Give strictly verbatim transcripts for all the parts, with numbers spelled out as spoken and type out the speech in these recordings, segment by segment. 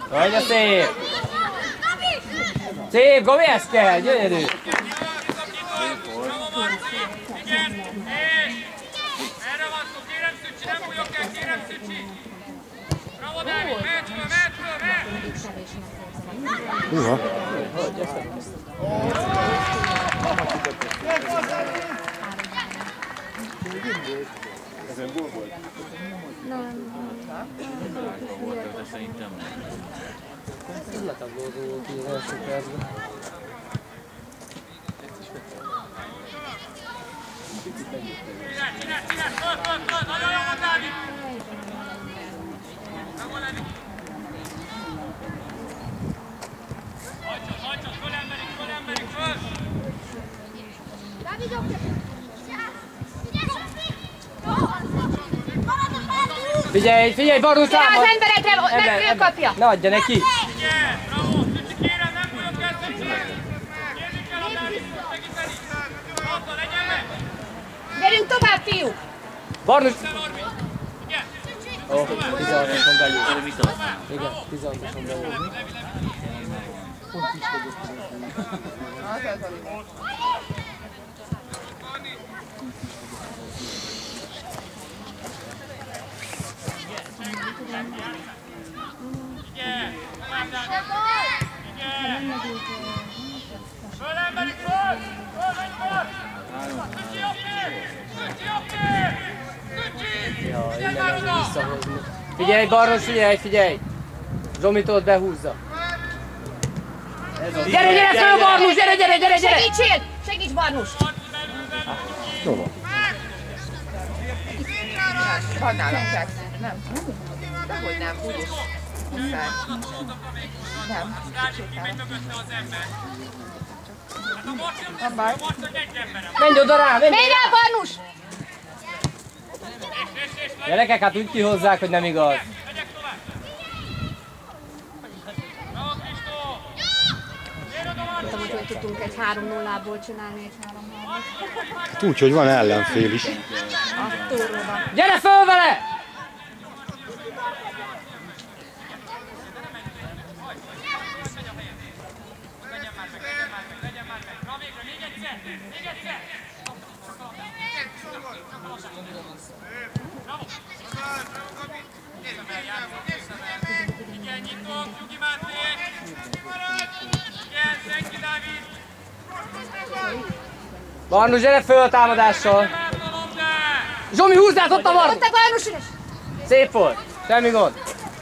Vagy a szép! Szép, Gabi, ez kell, gyönyörű! Húha! Ez ön gól volt? Nem. De szerintem nem. Letaglózó ki az első percben. Figyelj, figyelj, Barus támad! Gyere az emberekre, meg ő kapja! Ne adja neki! Gyerünk tovább, fiúk! Barnus! Ó, tizenhatoson belül. Igen, tizenhatoson belül. Figyelj, Barnos, figyelj, figyelj! Zsomitot behúzza. Gyere, gyere föl, Barnus, gyere, gyere, gyere, gyere! Segítsél! Segíts, Barnus! Jó van. Van nálam Jackson, nem? Dehogy nem, úgyis. Muszáj. Nem, nem baj. Menj oda rá, menj! Menj rá, Barnus! Gyerekek, hát úgy kihozzák, hogy nem igaz. Nem tudom, hogy tudtunk egy három nullából csinálni egy három nullából. Úgy, hogy van ellenfél is. A túróban. Gyere föl vele! Barnus, gyere föl a támadással! Zsomi, húzd át, ott a Barnus! Ott a Barnus üres! Szép volt, semmi gond.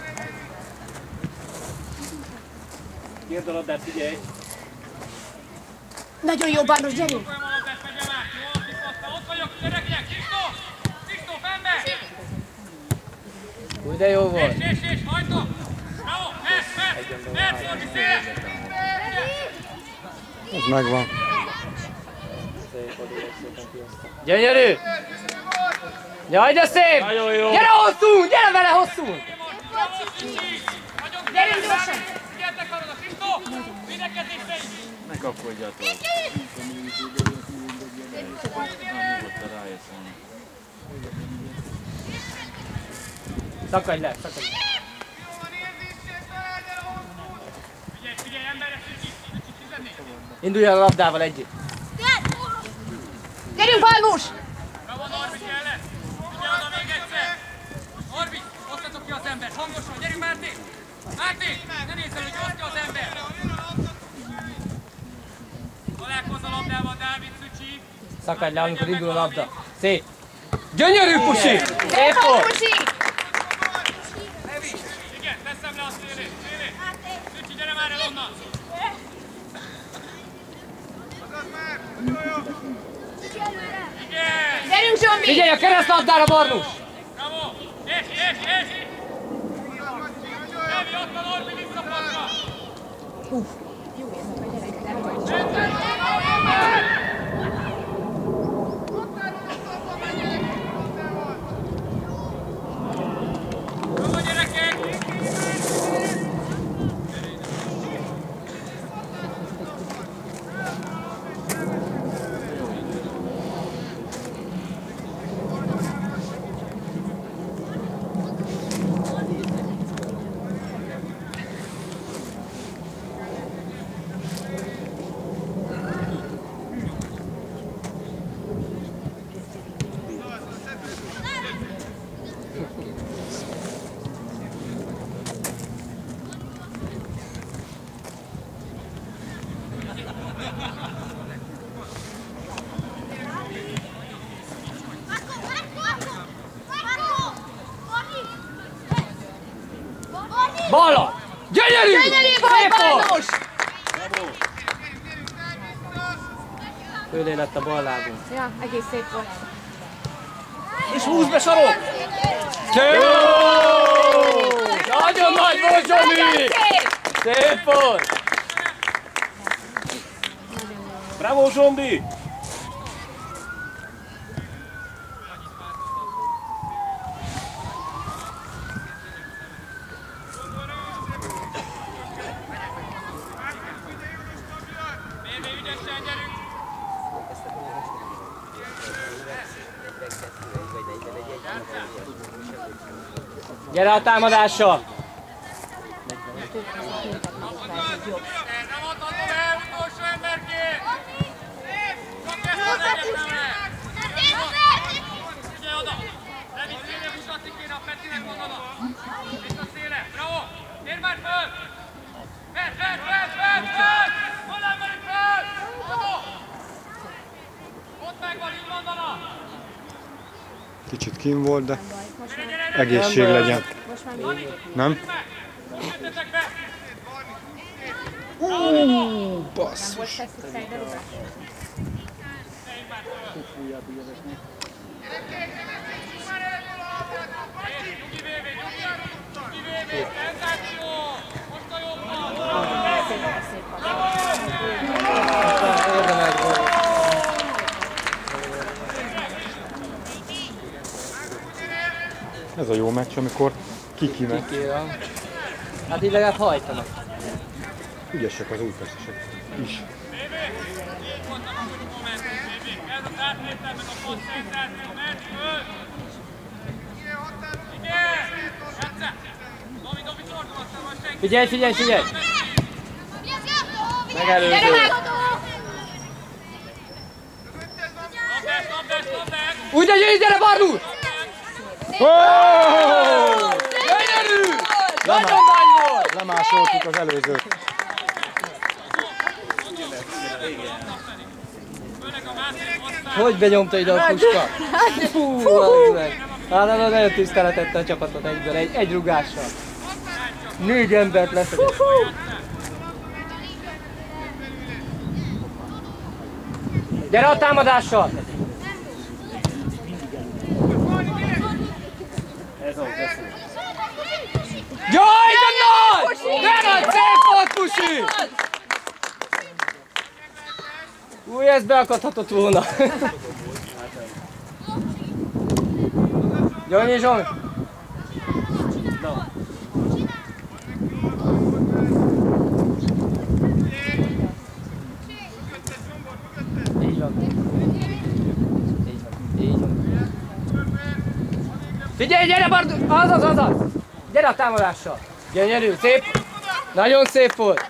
Kérd a labdát, figyelj! Nagyon jó, Barnus, gyerünk! Úgy de jó volt. Ez megvan. Gyönyörű! Jaj, de szép! Nagyon jó! Gyere hosszú! Gyere vele hosszú! Gyerünk gyorsan! Ne kapkodjatok! Nyugodtan rájössz volna. Szakadj le, szakadj le. Indulj el a labdával együtt. Gyerünk, Barnus! Bravo, Norbi kellett! Figyelj oda még egyszer! Norbi, osztatok ki az embert, hangosan, gyerünk Márti! Márti, ne nézzel, hogy osztja az ember! Találkozz a labdával, Dávid Szücsi! Szakadj le, amikor indul a labda. Szép! Gyönyörű, Pusi! Szép volt! Pusi! Igen, teszem le a szélét, szélét! Szücsi, gyere már el onnan! Igen! Gyerünk, Zsombi! Figyelj a keresztlabdára, Barnus! Bravo! És, és, és! Evi, ott a Norbi visszapakra! Uff, jó érzem, a gyerek, nem vagy. Bravo, gyerekek! Balla! Gyönyörű! Gyönyörű volt, Barnos! Fölé lett a bal lábunk. Ja, egész szép volt. És húzd be, Sarok! Szép! Nagyon nagy volt, Zsomi! Szép volt! Bravo, Zsombi! Gyere a támadással! Kicsit kín volt, de egészség legyen. Nem? Nem volt feszült fejderúgás. Ez a jó meccs, amikor kiki megy. Hát így legalább hajtanak. Ügyesek az újpestesek is. Figyelj, figyelj, figyelj! Megelőző! Úgy gyere, gyere, Barnú! Gyönyörű! Nagyon nagy volt! Lemásoltuk az előzőt. Hogy benyomta ide a puska? Fú, az meg! Hát nagyon tiszteletette a csapatot egyből, egy, egy rugással. Négy embert leszedett. Gyere a támadással! Jaj, de nagy! De nagy, szép volt, Pusi! Új, ezt beakadhatott volna. Gyönyi Zsomi! Így van. Így van. Így van. Figyelj, gyere Bardu! Azaz, azaz! Gyere a támadással! Gyönyörű, szép! Nagyon szép volt!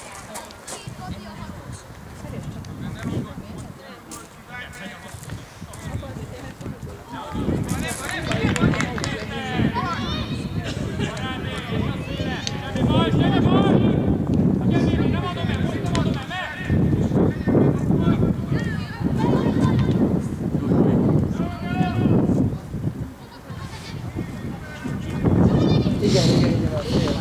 Igen, igen, igen, a szél.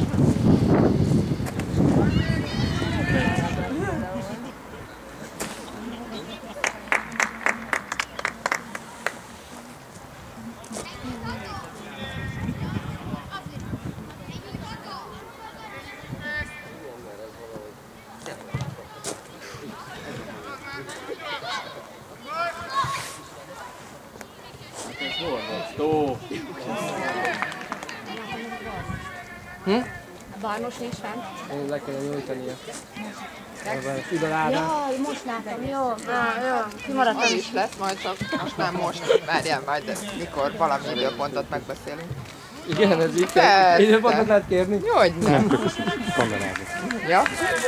Hm? A Barnos nincs fent. Én le kell nyújtania. Ide lábán. Jaj, most láttam, jó. Ah, jó. Kimaradtam Az is. is lesz majd, csak most nem most. Várjál majd, de mikor valami időpontot megbeszélünk. Igen, ez így. Persze. Időpontot lehet kérni? Jó, hogy nem. Kamerázok. Ja?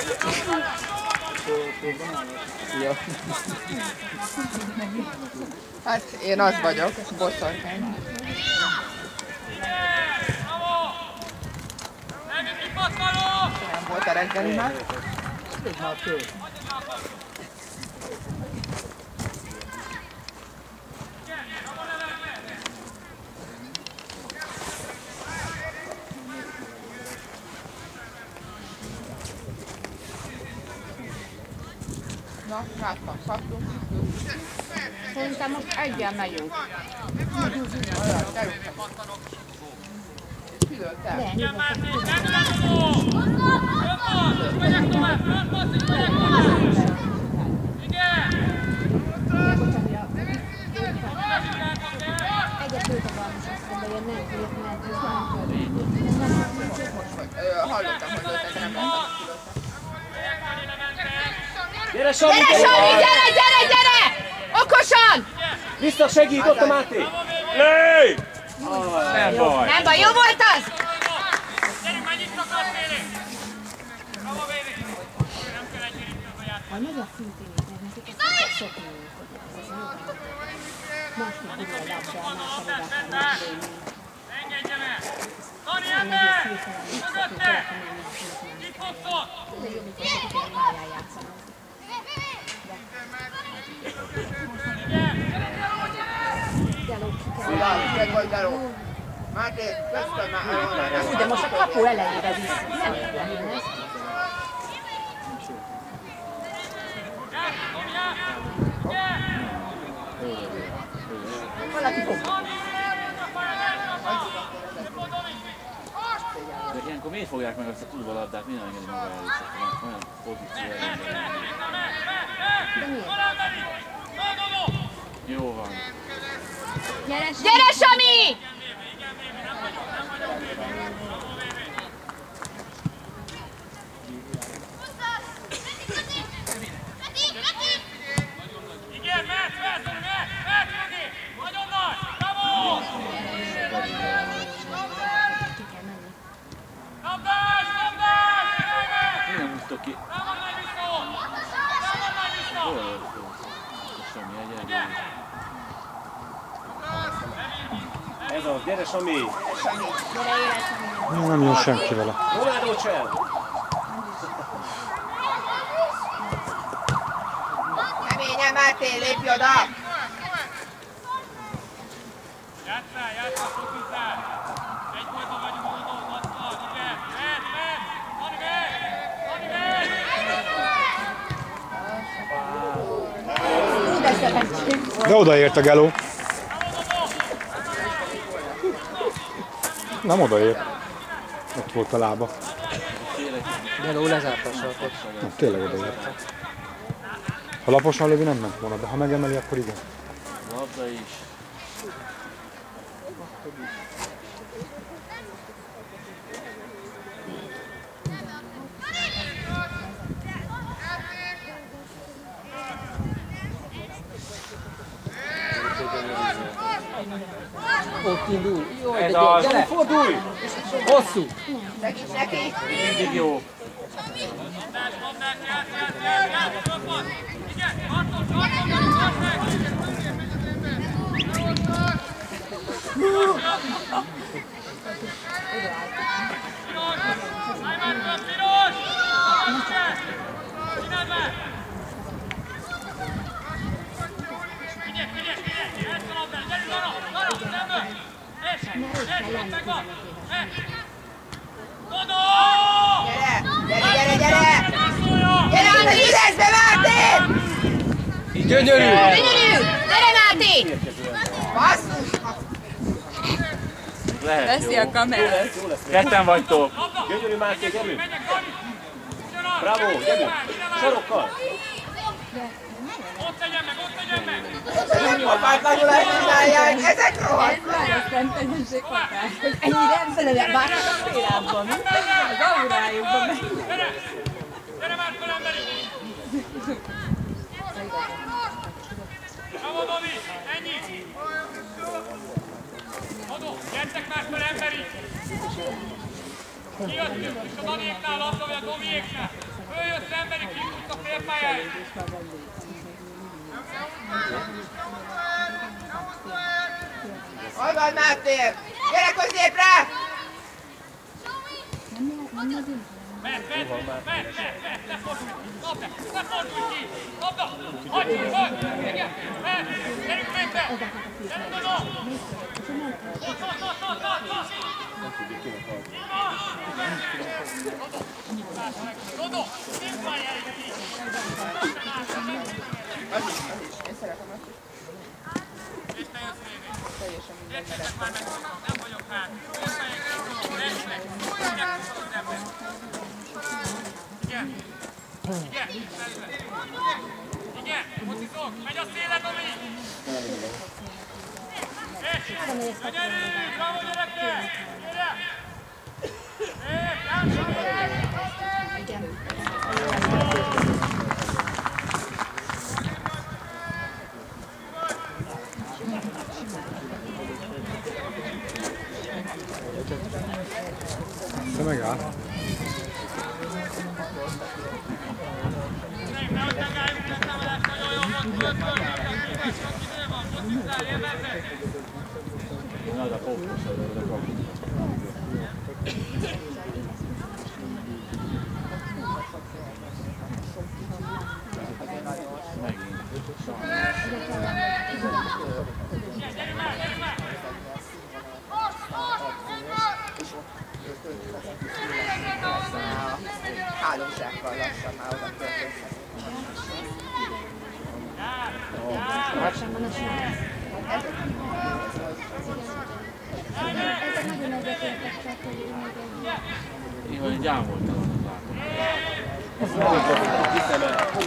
Ja. Hát én az vagyok, boszorkány. Nem volt a reggeli már. Ja, láttam, kaptunk. Szerintem most egyen megyünk. Kilőttem. Igen, Márti, meglátom! Jön, megyek tovább! Jön, passz, és megyek tovább! Igen! Egyet lőttem valami sokszor, de ilyen nem tudjuk, mert ez nem Hallottam, hogy lőttek, de nem láttam, hogy kilőttek. Gyere, Sami! Gyere, Sami, gyere, gyere, gyere! Okosan! Vissza, segít, ott a Máté! Lőj! Nem baj! Nem baj, jó volt az? Gyerünk, már nyitva kapsz élé! Bravo, baby! Nem kell egy gyerünk a játék. A magyar szintén is, mert nekik ez sok működik. Ez az jó. Másnak úgy a labdál, más a labdál. Engedjem el! Tani, ember! Mögötte! Kifokszol! De jobb, mikor nekik ilyen pályán játszanak. Meg vagy, Galó. Máté, köszönöm már. Úgy, de most a kapu elejére vissza. Nem érdekel ez. Valaki fog. De ilyenkor miért fogják meg azt a túlbalabdát, mi nem engedi maga először, olyan pozíció elengedni. Jó van. Gyere, Sami! Igen, mert, mert, mert, mert, mögé! Nagyon nagy! Bravo! Labdás, labdás! Mi nem húztok ki? Bravo, nagy vissza! Bravo, nagy vissza! Hol volt szó? Semmi, egyre. Ez az, gyere, Sami! Nem jön senki vele. Ronaldo csel! Keményen, Máté, lépj oda! Játsszál, játsszál, fokuszál! Egy boltban vagyunk, mondom, hatszor, igen! Mert, mert! Tani, mert! Tani, mert! De odaért a Geló. Nem odaért. Ott volt a lába. Geló lezárta a sarkot. Nem, tényleg odaért. Ha laposan lövi, nem ment volna, de ha megemeli, akkor igen. Labda is. Ott indul. Jó, Ez de az! gyere! Fordulj! Hosszú! Segíts neki! Mindig jó! Labdás, labdás, játsz, játsz, játsz, játsz, röpad! Igen, harcol, harcol, harcol meg! Piros! Állj már föl, piros! Igen! Csináld már! Figyelj, figyelj, figyelj! Játsz a labdát, gyerünk arra! Arra, szemből! És, és, ott megvan! És! Godó! Gyere, gyere, gyere, gyere! Gyere át az üresbe, Máté! Gyönyörű! Gyönyörű! Gyere, Máté! Basszus! Lehet Veszi jó. a kamerát. Ketten vagytok. Gyönyörű, Máté, gyerünk! Megyek, Dani! Ugyanaz! Bravo, gyerünk! Sorokkal! Ott legyen meg, ott legyen meg! Apátlanul elcsinálják, ezek rohadt! Ez már a szemtelenesség hatás. Ennyire nem felelek, várnak a félában, mi? Az aurájukban meg. Gyere! Gyere már föl, emberi! Bravo, Dobi! Ennyi! Adó, gyertek már föl, emberi! Kijöttünk, és a Daniéknál labda, vagy a Domiéknál! Följössz, emberi, kifutsz a félpályáig! Hol van, Máté? Gyere középre! Mert, mert, mert, mert, mert, lefordulj! Labda, lefordulj ki! Labda! Hagyj, hagyj! Igen, mert! Gyerünk meg be! Gyerünk oda! Ott, ott, ott, ott, ott, ott! Igen, mocizok, megy a szélen, Domi! Gyerünk, bravo gyerekek! Gyere! Te megáll. Nada, fókusz, de kapjuk. Hálózsákkal lassan már oda történt. Én olyan gyámoltam, látom.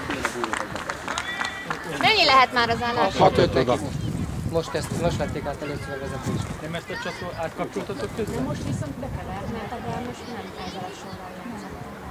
Mennyi lehet már az állás? hat öt oda. Most, ezt, most vették át először a vezetést. Nem ezt a csató átkapcsoltatok közben? Most viszont bekevert, mert abban most nem ezzel a sorral játszott.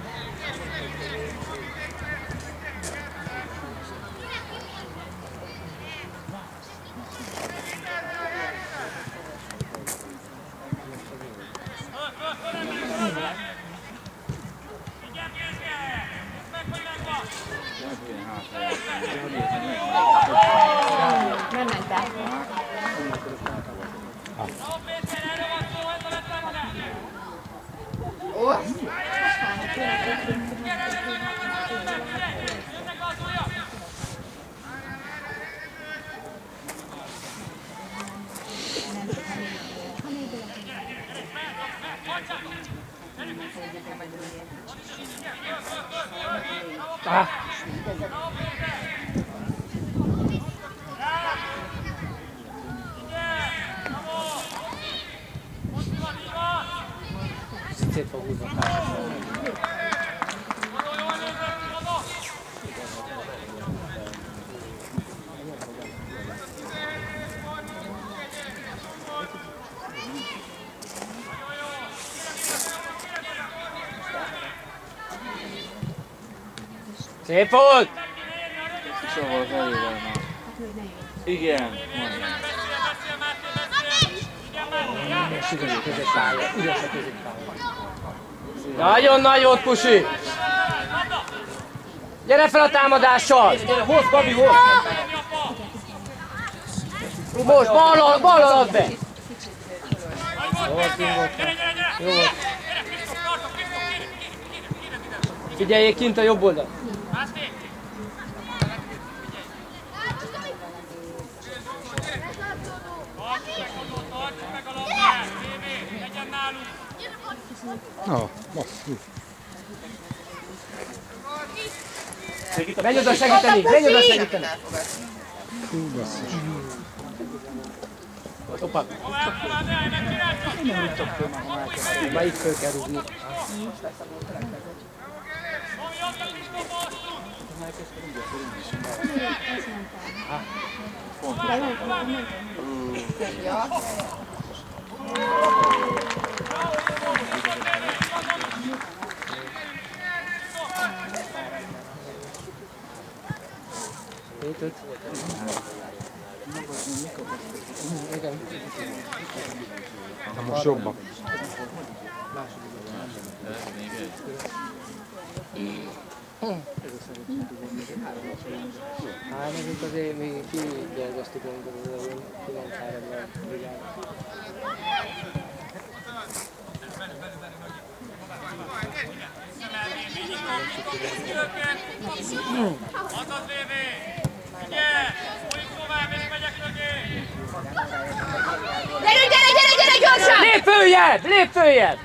Nem ment be. Ah. Szét fog húzni a társaság. Szép volt! Szóval az elővel már. Igen, És ügyes a középpálya, ügyes a középpálya. Nagyon nagy volt, Pusi! Gyere fel a támadással! Gyere, hozd, Gabi, hozd! Most, ballal, ballal add be! Jó volt, jó volt. Jó volt. Figyeljék kint a jobb oldal. Na, basszus. Menj oda segíteni, menj oda segíteni! Hú, basszus. Hoppá! Már itt föl kell rúgni. Hét öt. Igen. Na most jobban. Hát nekünk azért mi kidolgoztuk magunkat az elején, kilenc háromra brigád. Azaz lévé! Ugye! Folyik tovább és megyek mögé! Gyere, gyere, gyere, gyere, gyorsan! Lép! Lép följebb! Lép följebb!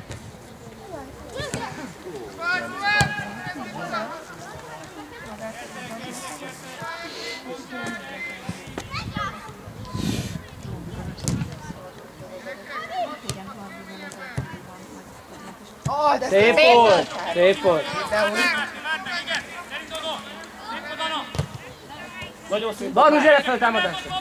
Oh, de Szép szép volt! Szép volt! Nagyon szép. Barnus, gyere fel támadásra!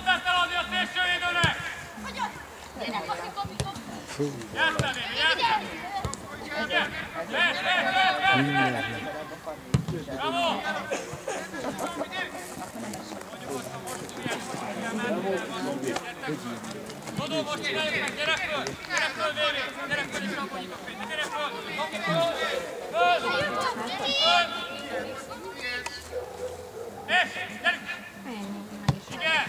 Dodó, most csináljuk meg, gyere föl! Gyere föl, Vévé! Gyere föl és rakodjuk a fényt! Gyere föl! Doki, föl! Föl! Föl! És! Gyerünk! Igen!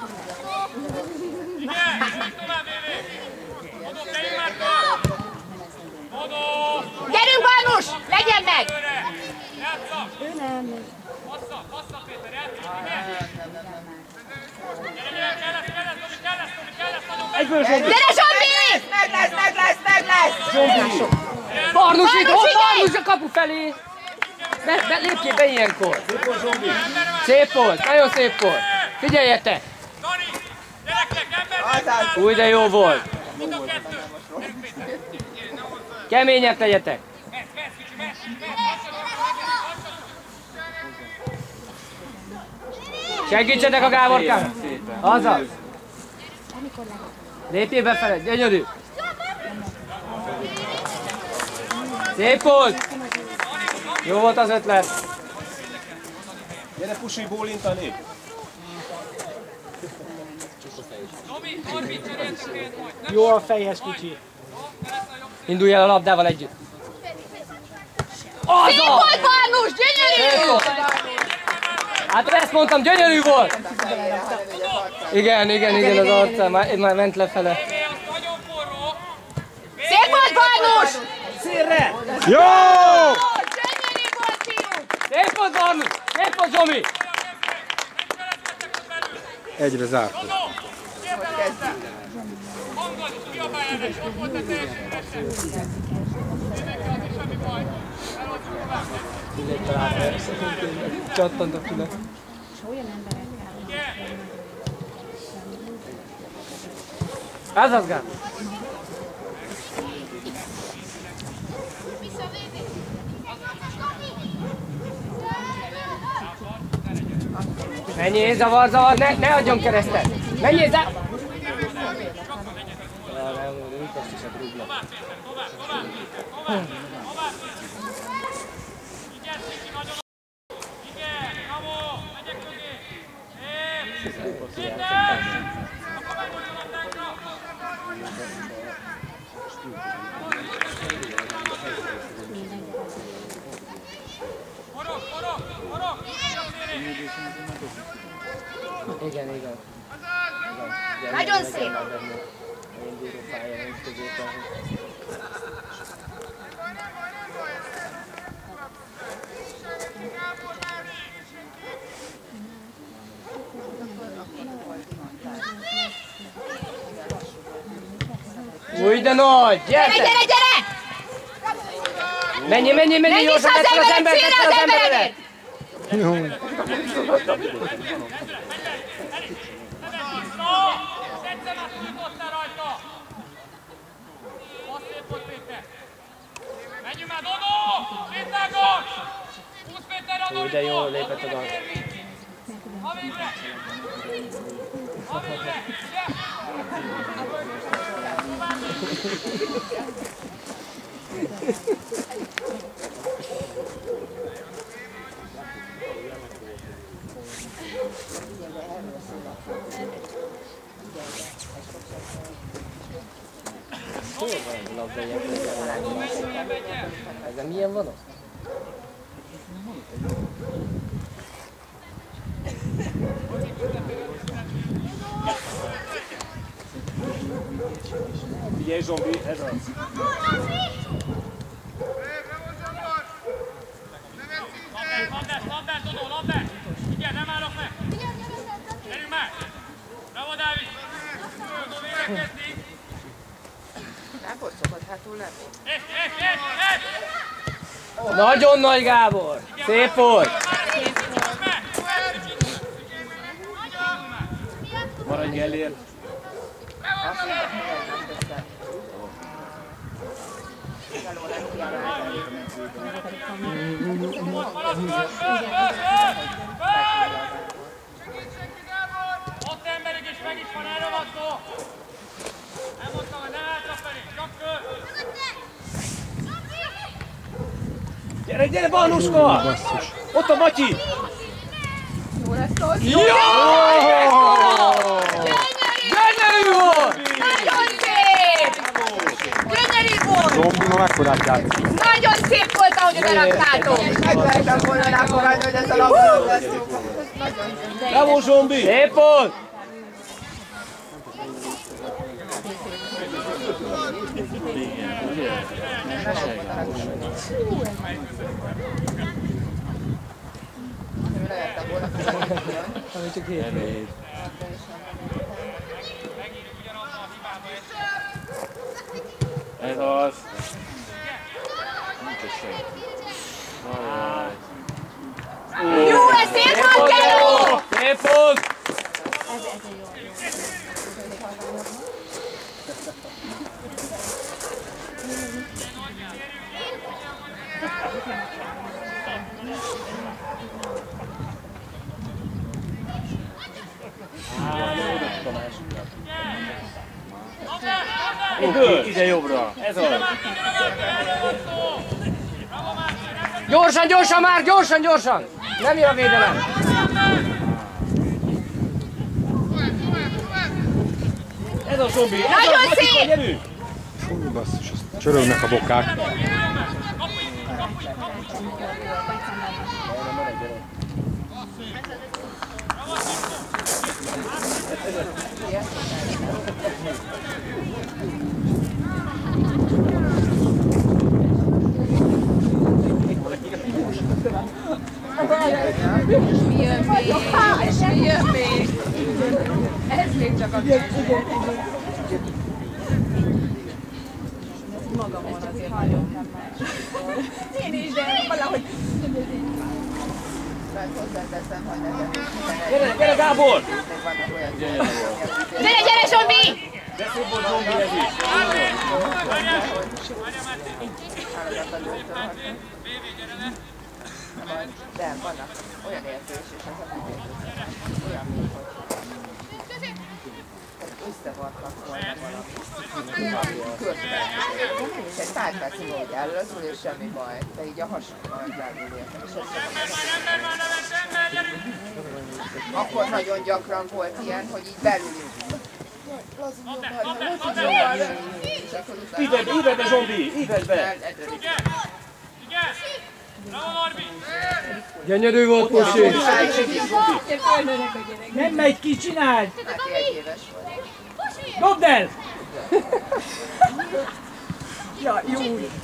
Igen! Gyerünk tovább, Vévé! Dodó, kerülj már föl! Dodó! Gyerünk, Barnus! Legyen meg! Játsza! Passza! Passza, Péter! Játszik! Igen! Gyere, gyere! Kell lesz, kell lesz, Dobi! Kell lesz, Dobi! Kell lesz! Nagyon meg! Egyből Zsombi! Gyere, Zsombi! Meg lesz, meg lesz, meg lesz! Zsombi! Barnus itt! Barnus, Hopp, figyelj! Barnus a kapu felé! Be, be, lépjél be ilyenkor! Szép volt Zsombi! Szép volt! Nagyon szép volt! Figyeljetek! Dani! Gyerekek, ember! Azaz! Úgy de jó volt! Mind a kettő! Gyerünk, Péter! Kemények legyetek! Perc, perc, kicsi, perc, perc! Segítsetek a Gáborkának! Szépen. Azaz! Lépjél befele, gyönyörű! Szép volt! Jó volt az ötlet! Gyere Pusi bólintani! Dobi, Norbi, cseréltek helyet majd! Jó a fejhez, kicsi! Indulj el a labdával együtt! Az Szép a! volt, Barnus! Gyönyörű! Szép volt! Hát ezt mondtam, gyönyörű volt! Igen, igen, igen, az arca már, már ment lefele. Vévé, az nagyon forró! Szép volt, Barnus! Szélre! Jó! Gyönyörű volt, fiúk! Szép volt, Barnus! Szép volt, Zsomi! Egyre zárt. Dodó! Szépen labda! Hangod, kiabálj erre, ott volt a teljesen üresen! Mindenki az is, semmi baj! Eloldjuk tovább! Csattant a füle. Ez az Gál! Menjél, zavar, zavar, ne, ne adjon keresztet! Menjél, zavar! Tovább, Péter, tovább, tovább, Péter, tovább! Tovább, igen, Kiki, nagyon igen, bravo, megyek mögé! Szép! Péter! Akkor megmondja a labdánkra! Forog, forog, forog! Igen, igen. Nagyon szép! Új, de nagy! Gyere, Gyertek! gyere, gyere! Menjél, menjél, menjél! Menj Gyorsan, vissza az vedd fel az emberek, embert, vedd félre fel az az embert! embereket! Egyszer már túljutottál rajta! Az szép volt, Péter! Menjünk már, Dodó! Sétálgos! húsz Péter a Úgy, de jó lépett oda. Ha végre! Ha végre! Gyere! Hol van a labda ilyen? Ezen milyen van ott? Figyelj Zsombi, ez az. Labdás, labdás, Dodó, labdás! Igen, nem állok meg! Gyerünk már! Bravo, Dávid! Dodó, végre kezdik! Nagyon nagy, Gábor! Szép volt! Maradj elér! Ott emberek is meg is van elragadva! Nem mondtam, hogy ne hátrafelé, csak föl! Gyere, gyere, Banuska! Ott a Matyi! Jó lesz ott! Jó! Gyönyörű volt! Nagyon szép! Gyönyörű volt! Zombi ma mekkorát játszik? Nagyon szép volt, ahogy beraktátok! Megvertem volna rá fogadni, hogy ez a labda lesz jó. Bravo, Zombi! Szép volt! Ami csak hét. Ez az! Nincs egy senki. Jó, ez szép volt, Keló! Szép volt! Ide jobbra! Ez az! Gyorsan, gyorsan már, gyorsan, gyorsan! Nem jön a védelem! Ez a Zombi! Nagyon szép! Gyerünk! Fú, basszus, azt csörögnek a bokák. Mi jön még? És mi jön még? Ez még csak a magamon azért hagyom. Én is, de valahogy... Hozzáteszem, hogy nekem Gyere, gyere, Gábor! Gyere, gyere, Zsombi! De szép volt Zombi ez is! de vannak olyan érzés, és az a olyan, mint hogy összevartak volna valami körben. És egy pár perc múlva, hogy elröszül, és semmi baj, de így a hasonlóan zárul értem, és akkor nagyon gyakran volt ilyen, hogy így belülünk. Íved be, íved be, Zsombi! Íved be! Gyönyörű volt, Pusi! Nem megy ki, csináld! Hát egy éves volt. Dobd el! Ja, jó!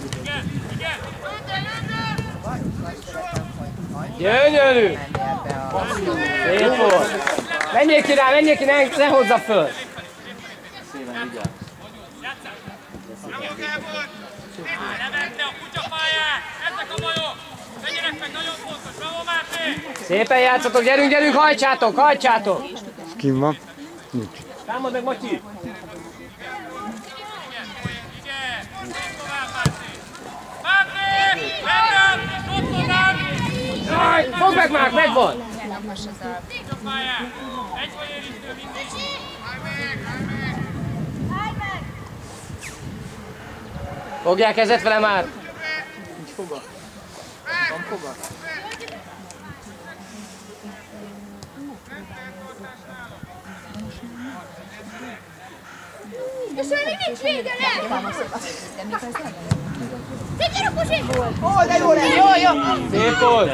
Gyönyörű! Szép volt! Menjél ki rá, menjél ki, ne, ne hozza föl! Szépen vigyázz! Levette a kutyapályát! Ezek a bajok! Legyenek meg, nagyon fontos! Bravo, Máté! Szépen játszatok, gyerünk, gyerünk, hajtsátok, hajtsátok! Kim van? Nincs. Támad meg, Matyi! Igen! Tovább, Máté! Máté! Rendben! És ott hozzám! Jaj, fogd meg már, megvan! Kutyapályát! Egy vagy érintő mindig! Fogják kezet vele már! Nincs foga. Van foga. És még nincs vége, nem? Gyere, Pusi! Ó, de jó lesz! Jó, jó! Szép volt!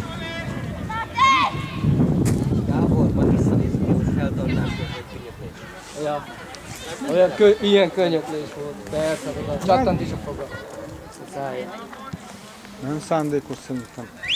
Gábor, ma visszanézünk, hogy feltartás volt. Ja. Olyan kö, ilyen könyöklés volt. Persze, csattant is a foga. Nem szándékos szerintem.